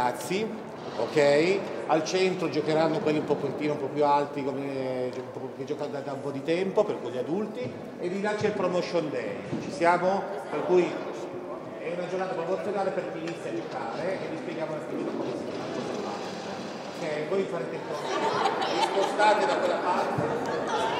ragazzi, ok? Al centro giocheranno quelli un po' più alti che giocano da un po' di tempo, per quelli adulti, e di là c'è il promotion day, ci siamo? Per cui è una giornata promozionale per chi inizia a giocare e vi spieghiamo un attimino come si fa. Ok, voi farete il promotion, vi spostate da quella parte.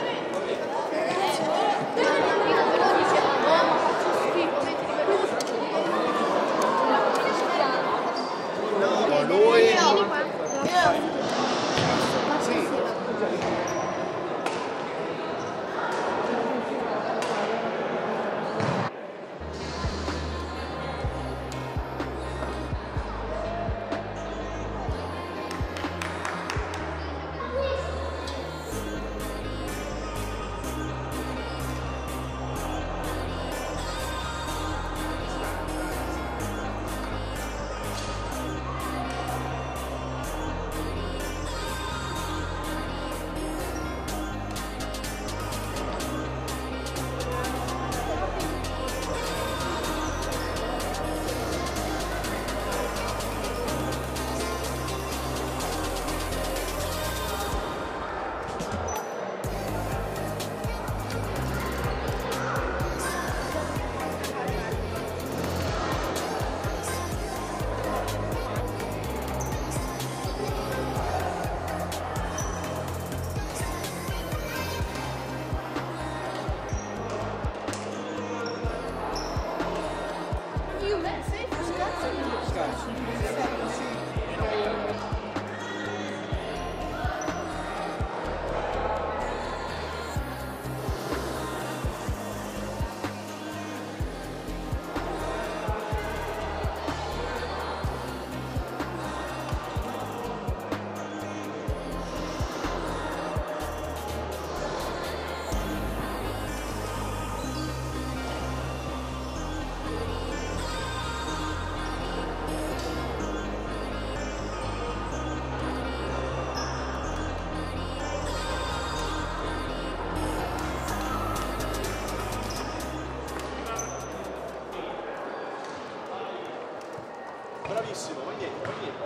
Bravissimo, va dietro, va dietro.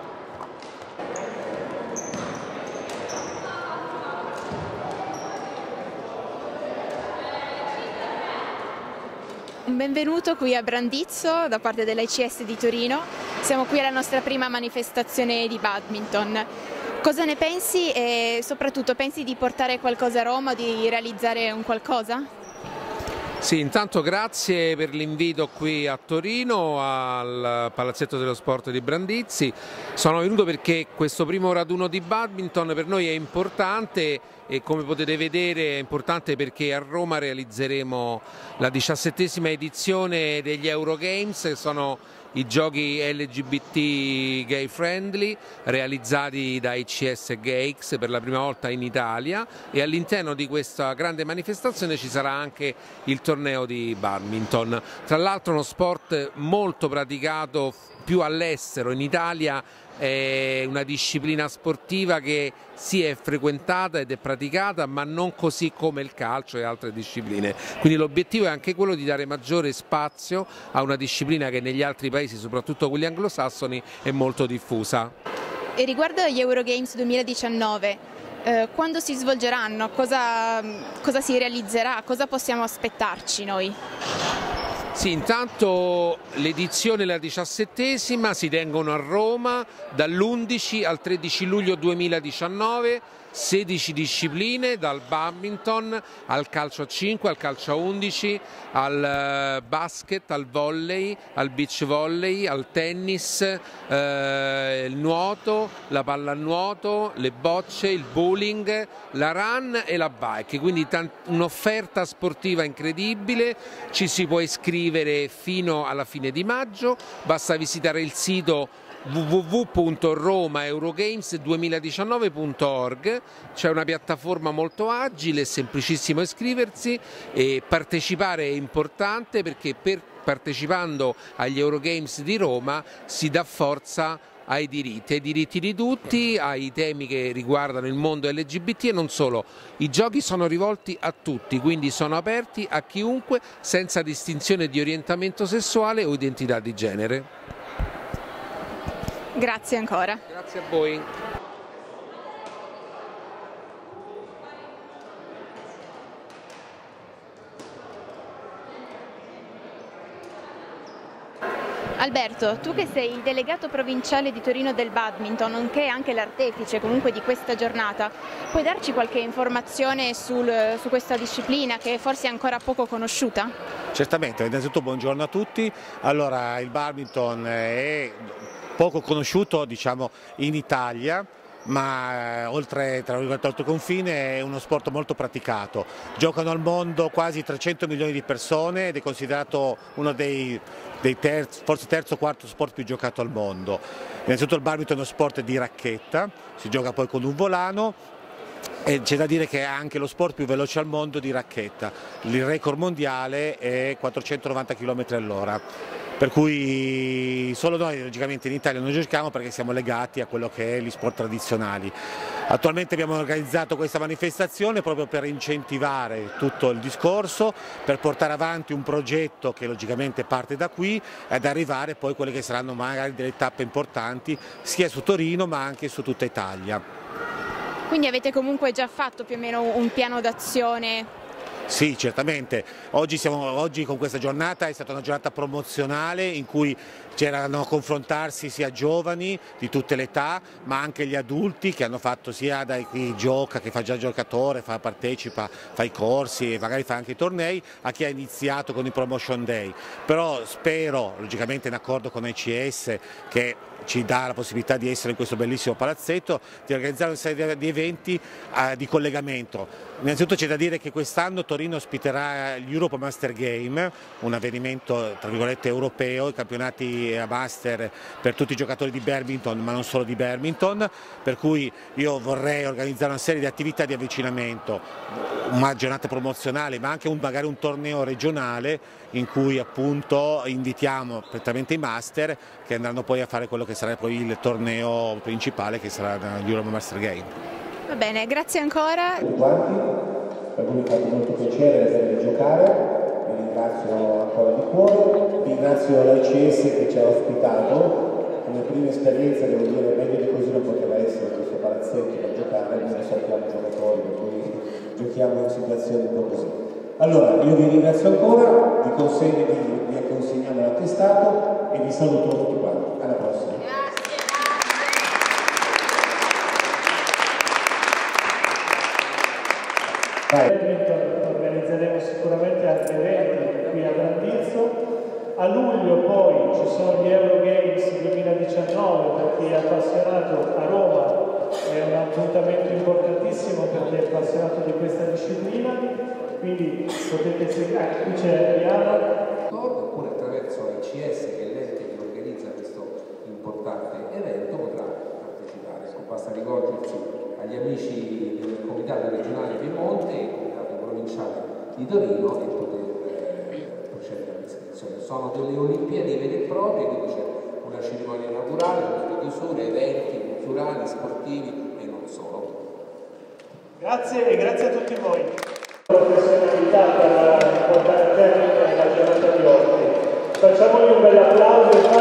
Benvenuto qui a Brandizzo da parte dell'ICS di Torino. Siamo qui alla nostra prima manifestazione di badminton. Cosa ne pensi e soprattutto pensi di portare qualcosa a Roma, di realizzare un qualcosa? Sì, intanto grazie per l'invito qui a Torino, al Palazzetto dello Sport di Brandizzi. Sono venuto perché questo primo raduno di badminton per noi è importante e, come potete vedere, è importante perché a Roma realizzeremo la 17ª edizione degli Eurogames, che sono i giochi LGBT gay friendly realizzati da ICS GayX per la prima volta in Italia, e all'interno di questa grande manifestazione ci sarà anche il torneo di badminton. Tra l'altro uno sport molto praticato più all'estero. In Italia è una disciplina sportiva che sì, è frequentata ed è praticata, ma non così come il calcio e altre discipline. Quindi l'obiettivo è anche quello di dare maggiore spazio a una disciplina che negli altri paesi, soprattutto quelli anglosassoni, è molto diffusa. E riguardo agli Eurogames 2019, quando si svolgeranno? Cosa si realizzerà? Cosa possiamo aspettarci noi? Sì, intanto l'edizione, la 17ª, si tengono a Roma dall'11 al 13 luglio 2019, 16 discipline, dal badminton al calcio a 5, al calcio a 11, al basket, al volley, al beach volley, al tennis, il nuoto, la pallanuoto, le bocce, il bowling, la run e la bike, quindi un'offerta sportiva incredibile. Ci si può iscrivere fino alla fine di maggio, basta visitare il sito www.romaeurogames2019.org. c'è una piattaforma molto agile, è semplicissimo iscriversi e partecipare è importante, perché partecipando agli Eurogames di Roma si dà forza ai diritti di tutti, ai temi che riguardano il mondo LGBT e non solo. I giochi sono rivolti a tutti, quindi sono aperti a chiunque senza distinzione di orientamento sessuale o identità di genere. Grazie ancora. Grazie a voi. Alberto, tu che sei il delegato provinciale di Torino del badminton, nonché anche l'artefice comunque di questa giornata, puoi darci qualche informazione su questa disciplina che forse è ancora poco conosciuta? Certamente, innanzitutto buongiorno a tutti. Allora, il badminton è poco conosciuto, diciamo, in Italia, ma oltre, tra virgolette, oltre confine è uno sport molto praticato. Giocano al mondo quasi 300 milioni di persone ed è considerato uno dei forse terzo o quarto sport più giocato al mondo. Innanzitutto il badminton è uno sport di racchetta, si gioca poi con un volano e c'è da dire che è anche lo sport più veloce al mondo di racchetta. Il record mondiale è 490 km all'ora. Per cui solo noi logicamente in Italia non giochiamo perché siamo legati a quello che è gli sport tradizionali. Attualmente abbiamo organizzato questa manifestazione proprio per incentivare tutto il discorso, per portare avanti un progetto che logicamente parte da qui ed arrivare poi a quelle che saranno magari delle tappe importanti sia su Torino ma anche su tutta Italia. Quindi avete comunque già fatto più o meno un piano d'azione? Sì, certamente. Oggi con questa giornata è stata una giornata promozionale in cui c'erano a confrontarsi sia giovani di tutte le età, ma anche gli adulti che hanno fatto sia da chi gioca, che fa già giocatore, partecipa, fa i corsi e magari fa anche i tornei, a chi ha iniziato con i Promotion Day. Però spero, logicamente in accordo con ICS, che ci dà la possibilità di essere in questo bellissimo palazzetto, di organizzare una serie di eventi di collegamento. Innanzitutto c'è da dire che quest'anno Torino ospiterà gli Europe Master Game, un avvenimento tra virgolette europeo, i campionati a master per tutti i giocatori di badminton ma non solo di badminton, per cui io vorrei organizzare una serie di attività di avvicinamento, una giornata promozionale ma anche magari un torneo regionale in cui appunto invitiamo prettamente i master che andranno poi a fare quello che sarà poi il torneo principale che sarà gli Europe Master Game. Va bene, grazie ancora. Tutti quanti, per cui mi fa molto piacere vedere giocare, vi ringrazio ancora di cuore, ringrazio l'ICS che ci ha ospitato, come prima esperienza devo dire meglio di così non poteva essere questo palazzetto per giocare, noi non sappiamo giocatori, per cui giochiamo in situazioni un po' così. Allora, io vi ringrazio ancora, vi consegniamo l'attestato e vi saluto tutti quanti. Alla prossima. Organizzeremo sicuramente altri eventi qui a Brandizzo. A luglio poi ci sono gli Eurogames 2019, per chi è appassionato a Roma è un appuntamento importantissimo per chi è appassionato di questa disciplina, quindi potete seguire, qui c'è Diana. Oppure attraverso l'ICS che è l'ente che organizza questo importante evento potrà partecipare. Basta rivolgersi agli amici del Comitato regionale Piemonte e del Comitato provinciale di Torino e poter procedere all'iscrizione. Sono delle Olimpiadi vere e proprie, quindi c'è una cerimonia naturale, una chiusura, eventi culturali, sportivi e non solo. Grazie e grazie a tutti voi. Professionalità per portare a termine la giornata di oggi. Facciamogli un bel applauso.